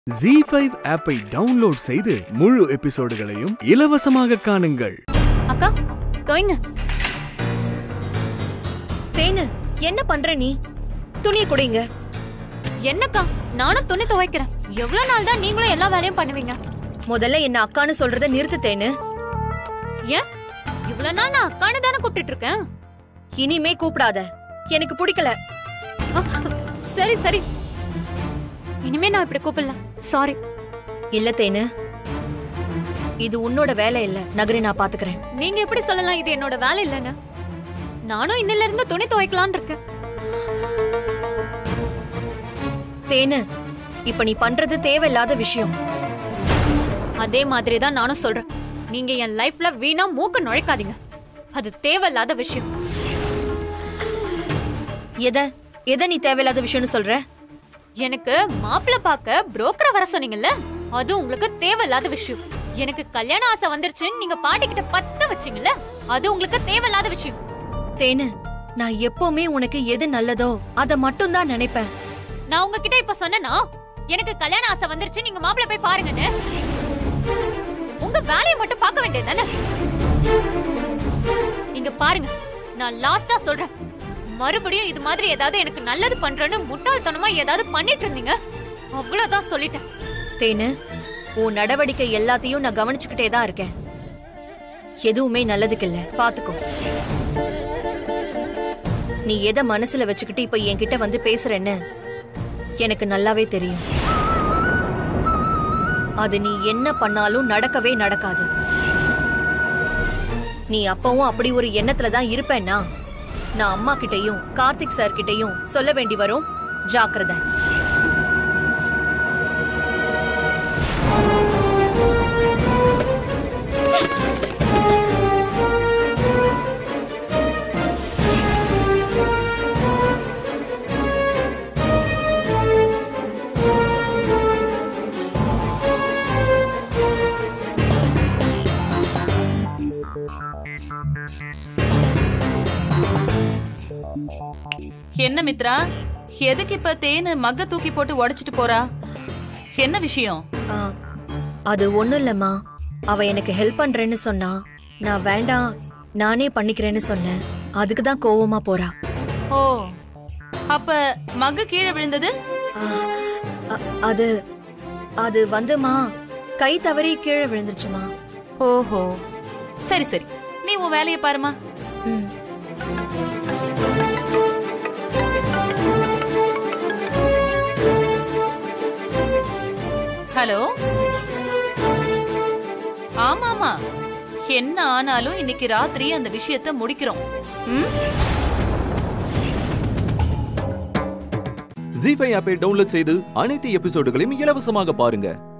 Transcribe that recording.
Z5 ஆப்பை download செய்து முழு எபிசோடுகளையும் இலவசமாக காணுங்கள். அக்கா தோய்ங்க. தேனு என்ன பண்ற நீ? துணி குடிங்க. என்னக்கா நானும் துணி துவைக்கிறேன். எவ்வளவு நாள் தான் நீங்களும் எல்லா வேலையும் பண்ணுவீங்க? முதல்ல என்ன அக்கான்னு சொல்றத நிறுத்து தேனு. ஏன் இவ்வளவு நாள் நான் அக்கான்னு தானே கூப்பிட்டு இருக்கேன். இனிமே கூப்பிடாத, எனக்கு பிடிக்கல. சரி சரி, இனிமே நான் இப்படி கூப்பிடல. சாரி. இல்ல தேனு, இது உன்னோட வேலை இல்ல. நகரி நான் பாத்துக்கிறேன். நீங்க எப்படி சொல்லலாம் இது என்னோட வேலை இல்லன்னு? நானும் இன்னில இருந்து துணி துவைக்கலாம்னு இருக்கேன். தேனு, இப்ப நீ பண்றது தேவையில்லாத விஷயம். அதே மாதிரி தான் நானும் சொல்றேன். நீங்க என் லைஃப்ல வீணா மூக்க நுழைக்காதீங்க. அது தேவையில்லாத விஷயம். எதை நீ தேவையில்லாத விஷயம்னு சொல்ற? எனக்கு மாப்பிள்ள பாக்க புரோக்கரை வர சொன்னீங்கல்ல, அது உங்களுக்கு தேவையில்லாத விஷயம். எனக்கு கல்யாண ஆசை வந்துருச்சுன்னு நீங்க பாட்டி கிட்ட பத்த வச்சீங்கல்ல, அது உங்களுக்கு தேவையில்லாத விஷயம். தேனு, நான் எப்பவுமே உனக்கு எது நல்லதோ அத மட்டும் தான் நினைப்பேன். நான் உங்ககிட்ட இப்ப சொன்னேனா எனக்கு கல்யாண ஆசை வந்துருச்சு, நீங்க மாப்பிள்ள போய் பாருங்கன்னு? உங்க வேலையை மட்டும் பார்க்க வேண்டியதுதானே? இங்க பாருங்க, நான் லாஸ்டா சொல்றேன். மறுபடியும் இது மாதிரி ஏதாவது எனக்கு நல்லது பண்றேன்னு முட்டாள்தனமா ஏதாவது பண்ணிட்டு இருந்தீங்க, அவ்வளவுதான் சொல்லிட்டேன். தேனு, உன் நடவடிக்கை எல்லாத்தையும் நான் கவனிச்சுக்கிட்டே தான் இருக்கேன். எதுவுமே நல்லதுக்கு இல்ல, பாத்துக்கோ. நீ எதை மனசுல வச்சுக்கிட்டு இப்ப என்கிட்ட வந்து பேசுறேன்னு எனக்கு நல்லாவே தெரியும். அது நீ என்ன பண்ணாலும் நடக்கவே நடக்காது. நீ அப்பவும் அப்படி ஒரு எண்ணத்துல தான் இருப்பேன்னா நான் அம்மா கிட்டையும் கார்த்திக் சார் கிட்டையும் சொல்ல வேண்டி வரும். ஜாக்கிரதை. என்ன மித்ரா, எதுக்கு இப்ப தேனு மக்க தூக்கி போட்டு உடைச்சிட்டு போறா? என்ன விஷயம்? அது ஒண்ணும் இல்லம்மா. அவ எனக்கு ஹெல்ப் பண்றேன்னு சொன்னா, நான் வேண்டாம் நானே பண்ணிக்கிறேன்னு சொன்னேன். அதுக்குதான் கோவமா போறா. ஓ, அப்ப மக்க கீழே விழுந்தது? அது அது வந்துமா கை தவறி கீழே விழுந்துருச்சுமா. ஓஹோ, சரி சரி, நீ உன் வேலையை பாருமா. ஹலோ. ஆமாமா, என்ன ஆனாலும் இன்னைக்கு ராத்திரி அந்த விஷயத்தை முடிக்கிறோம். Z5 ஆப்பை டவுன்லோட் செய்து அனைத்து எபிசோடுகளையும் இலவசமாக பாருங்க.